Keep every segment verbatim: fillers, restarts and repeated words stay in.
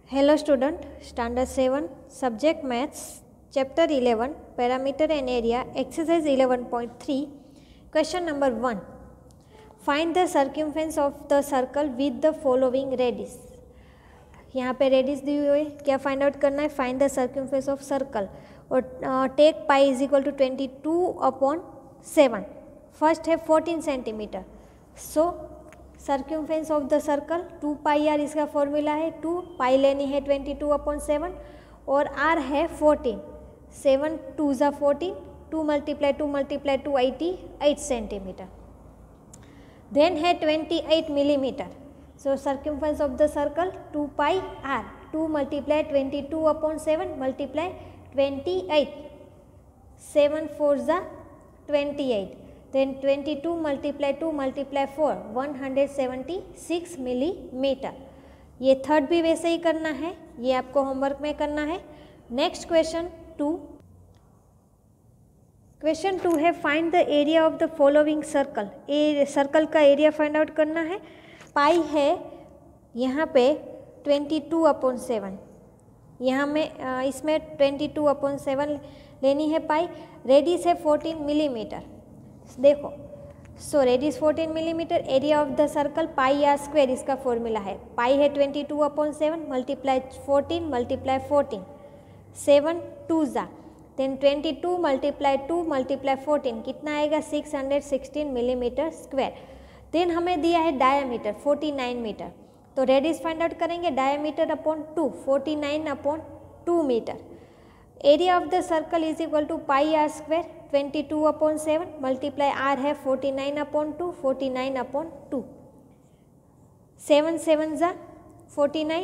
Hello student, standard seven, subject maths, chapter eleven, parameter and area, exercise eleven point three, question number one. Find the circumference of the circle with the following radius. यहाँ पे radius दी हुई है, क्या find out करना है? Find the circumference of circle और take pi is equal to twenty two upon seven. First है fourteen centimeter. So circumference of the circle two pi R इसका फॉर्मूला है. टू पाई लेनी है ट्वेंटी टू अपॉन सेवन और R है fourteen. Seven two ज़ा fourteen, two multiply two multiply two eighty eight centimeter. Then है twenty eight millimeter. So circumference of the circle two pi r. two multiply twenty-two upon seven multiply twenty-eight. seven four जा twenty-eight. Then twenty-two multiply two multiply four one hundred seventy-six millimeter. ये third भी वैसे ही करना है, ये आपको homework में करना है. Next question two. Question two है find the area of the following circle. A circle का एरिया फाइंड आउट करना है. पाई है यहाँ पे ट्वेंटी टू अपॉन सेवन. यहाँ में इसमें ट्वेंटी टू अपॉन सेवन लेनी है पाई. रेडियस है फोर्टीन मिलीमीटर. देखो, so radius fourteen millimeter, area of the circle pi R square इसका फॉर्मूला है. पाई है twenty two upon seven multiply fourteen multiply fourteen. Seven two ज़ा then twenty two multiply two multiply fourteen कितना आएगा? Six hundred sixteen millimeter square. Then हमें दिया है diameter forty nine meter. तो रेडियस फाइंड आउट करेंगे. Diameter upon two, forty nine upon two meter. Area of the circle is equal to pi R square twenty two upon seven multiply R है forty nine upon two, forty nine upon two. Seven seven ज़ा forty nine,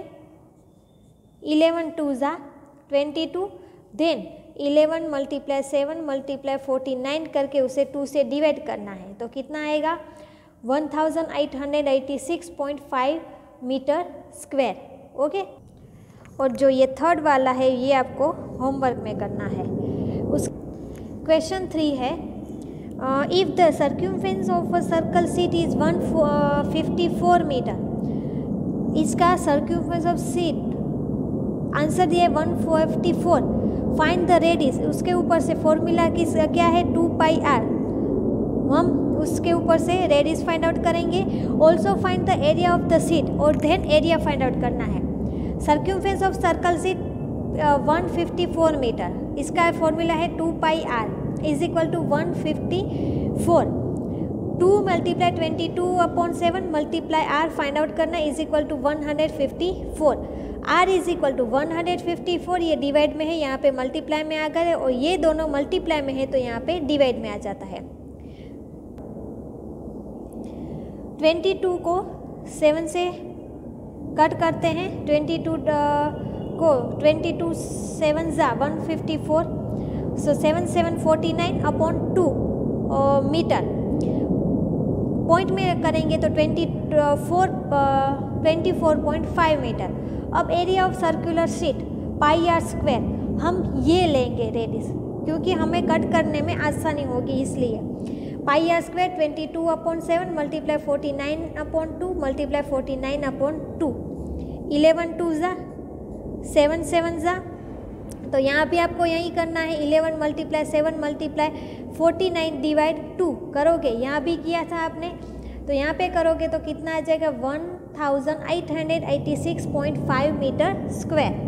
eleven two ज़ा twenty two. Then eleven multiply seven multiply forty nine करके उसे to से divide करना है. तो कितना आएगा? One thousand eight hundred eighty six point five meter square. Okay. और जो ये थर्ड वाला है ये आपको होमवर्क में करना है. उस क्वेश्चन थ्री है if the circumference of a circle sheet is one fifty four meter. इसका सर्क्यूम्फरेंस ऑफ सीट आंसर दिया है one fifty four. Find the radius. उसके ऊपर से फॉर्मूला किस क्या है? Two pi R. हम उसके ऊपर से रेडियस फाइंड आउट करेंगे. Also find the area of the sheet और देन एरिया फाइंड आउट करना है. Circumference of circle sheet one fifty four meter. इसका फॉर्मूला है two pi R is equal to one fifty four. Two multiply twenty two upon seven multiply R find out करना is equal to one hundred fifty four. R is equal to one hundred fifty four. ये divide में है, यहाँ पे multiply में आ गए और ये दोनों मल्टीप्लाई में है तो यहाँ पे डिवाइड में आ जाता है. ट्वेंटी टू को सेवन से कट करते हैं. ट्वेंटी टू को ट्वेंटी टू सेवन ज़ा one fifty four. So seven seven forty nine upon two meter. Point में करेंगे तो twenty four twenty four point five meter. अब area of circular sheet pi R square हम ये लेंगे radius, क्योंकि हमें कट करने में आसानी होगी इसलिए. Pi R square twenty two upon seven multiply forty nine upon two multiply forty nine upon two. Eleven two ज़ा सेवन सेवन ज़ा. तो यहाँ भी आपको यही करना है. Eleven multiply seven multiply forty nine divide two करोगे. यहाँ भी किया था आपने, तो यहाँ पे करोगे तो कितना आ जाएगा? One thousand eight hundred eighty six point five meter square.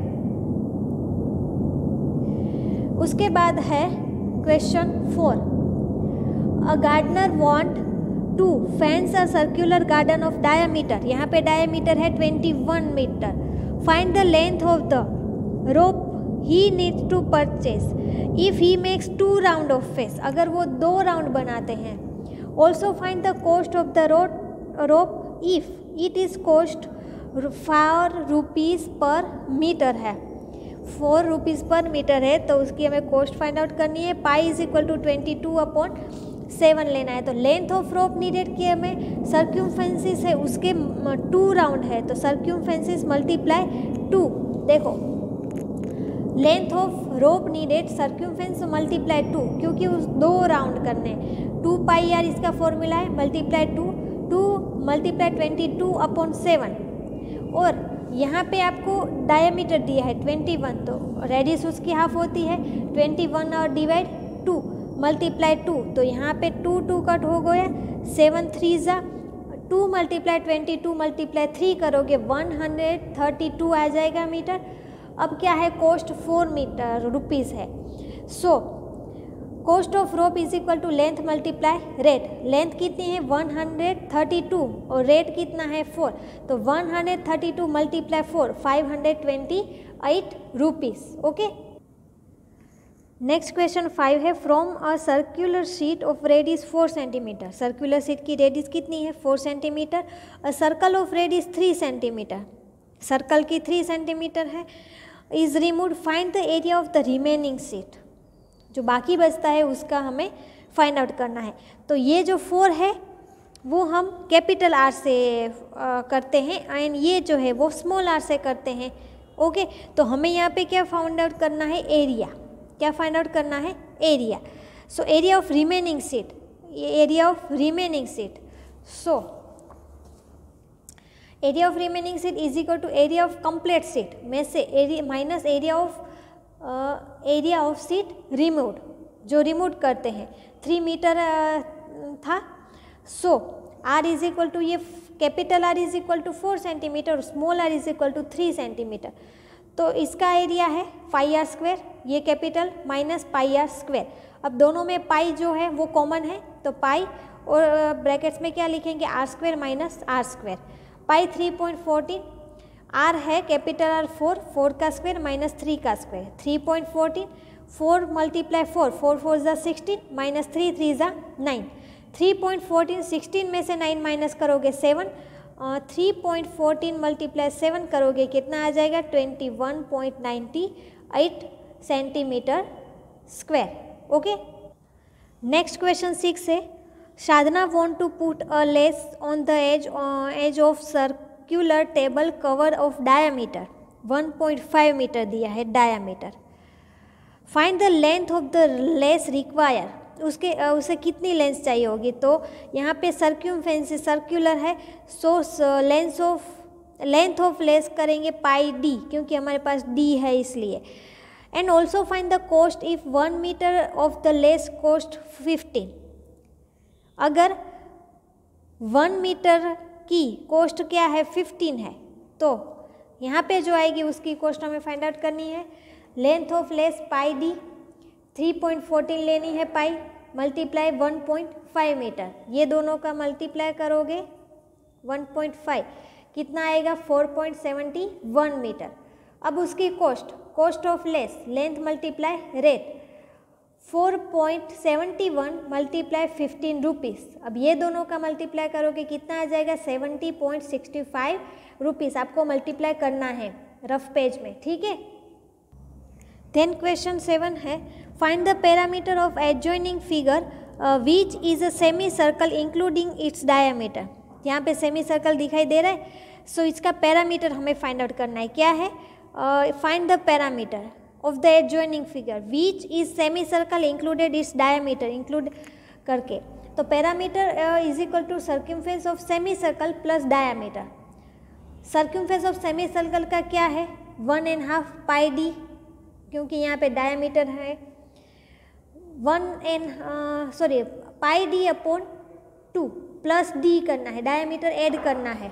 उसके बाद है question four. A gardener want to fence a circular garden of diameter. यहाँ पे diameter है twenty one meter. Find the length of the rope he needs to purchase if he makes two round of face. अगर वो दो round बनाते हैं. Also find the cost of the rope if it is cost four rupees per meter है. Four rupees per meter है तो उसकी हमें कॉस्ट फाइंड आउट करनी है. Pi is equal to twenty two upon seven लेना है. तो लेंथ ऑफ रोप नीडेड की हमें सर्क्यूम्फरेंसिस है उसके टू राउंड है तो सर्क्यूम्फरेंसिस मल्टीप्लाई टू. देखो, length of rope needed circumference multiply two, क्योंकि उस दो राउंड करने. टू पाई आर इसका फॉर्मूला है multiply two. Two multiply twenty two upon seven और यहाँ पे आपको डायमीटर दिया है ट्वेंटी वन, तो रेडियस उसकी हाफ होती है ट्वेंटी वन और डिवाइड टू मल्टीप्लाई टू, तो यहाँ पे टू टू कट हो गया, सेवन थ्री ज़ा two multiply twenty two multiply three करोगे वन हंड्रेड थर्टी टू आ जाएगा मीटर। अब क्या है, कॉस्ट फोर मीटर रुपीज़ है। So cost of rope is equal to length multiply rate. Length कितनी है वन हंड्रेड थर्टी टू और रेट कितना है फोर, तो one hundred thirty two multiply four five hundred twenty eight rupees. Okay, next question five है, from a circular sheet of radius four centimetre. Circular sheet की radius कितनी है four centimetre, a circle of radius three centimetre, circle की three centimetre है, is remove, find the area of the remaining sheet. जो बाकी बचता है उसका हमें फाइंड आउट करना है। तो ये जो फोर है वो हम कैपिटल आर से आ, करते हैं एंड ये जो है वो स्मॉल आर से करते हैं। ओके, तो हमें यहाँ पे क्या फाइंड आउट करना है, एरिया। क्या फाइंड आउट करना है, area. So area of remaining sheet, area of remaining sheet, so area of remaining sheet is equal to area of complete sheet में से area minus area of area of sheet removed, जो remove करते हैं। Three metre uh, था, so R is equal to, ये capital R is equal to four centimetre और small R is equal to three centimetre, तो इसका area है पाई R square, ये capital minus pi R square. अब दोनों में पाई जो है वो कॉमन है, तो पाई और ब्रैकेट्स में क्या लिखेंगे, R square minus R square. Pi three point fourteen, R है कैपिटल आर फोर, फोर का स्क्वायर माइनस थ्री का square, three point fourteen, four multiply four, four four ज़ा सिक्सटीन माइनस थ्री थ्री ज़ा nine, three point fourteen sixteen में से nine minus करोगे seven, three point fourteen multiply seven करोगे कितना आ जाएगा, twenty one point ninety eight centimetre square. Okay, next question six है, Sadhna want to put a lace on the edge edge of circular table cover of diameter one point five metre दिया है diameter. Find the length of the lace require, उसके उसे कितनी length चाहिए होगी। तो यहाँ पे सर्क्यूमफेरेंस सर्क्यूलर है, so length of length of lace करेंगे पाई डी, क्योंकि हमारे पास डी है इसलिए। And also find the cost if one metre of the lace cost fifteen. अगर वन मीटर की कॉस्ट क्या है, फिफ्टीन है, तो यहाँ पे जो आएगी उसकी कॉस्ट हमें फाइंड आउट करनी है। Length of lace pi D, three point fourteen लेनी है pi, multiply one point five metre, ये दोनों का मल्टीप्लाई करोगे वन पॉइंट फाइव, कितना आएगा, four point seventy one metre. अब उसकी cost, cost of lace, length multiply rate, four point seventy one multiply fifteen rupees. अब ये दोनों का मल्टीप्लाई करोगे कितना आ जाएगा, seventy point sixty five rupees आपको मल्टीप्लाई करना है रफ पेज में, ठीक है। देन क्वेश्चन सेवन है, find the parameter of adjoining figure which is a semi circle including its diameter. यहाँ पे सेमी सर्कल दिखाई दे रहा है, सो so इसका पैरामीटर हमें फाइंड आउट करना है। क्या है, find the parameter of the adjoining figure which is semi circle included its diameter, include करके, तो parameter is equal to circumference of semi circle plus diameter. Circumference of semi circle का क्या है, one and half pi D, क्योंकि यहाँ पे diameter है, one and sorry pi D upon two plus D करना है, डायामीटर ऐड करना है,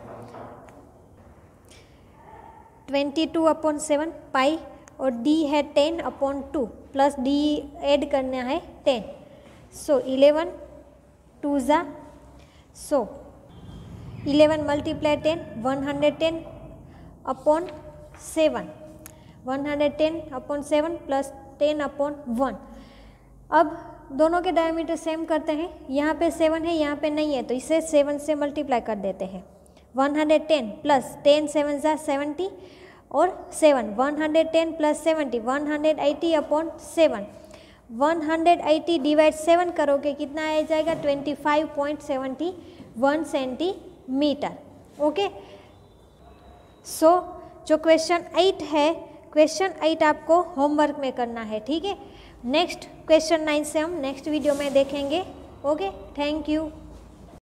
twenty two upon seven pi, और डी है ten upon two plus D add करना है टेन, सो इलेवन टू ज़ा, so eleven multiply ten, one hundred ten upon seven, one hundred ten upon seven plus ten upon one. अब दोनों के diameter same करते हैं, यहाँ पे सेवन है यहाँ पे नहीं है, तो इसे सेवन से मल्टीप्लाई कर देते हैं। One hundred ten plus ten seven ज़ा सेवेंटी और seven, one hundred ten plus seventy, one hundred eighty upon seven, one hundred eighty divide seven करोगे कितना आ जाएगा, twenty five point seventy one centimetre. Okay, so जो question eight है, question eight आपको homework में करना है, ठीक है। नेक्स्ट क्वेश्चन नाइन से हम नेक्स्ट वीडियो में देखेंगे। Okay, thank you.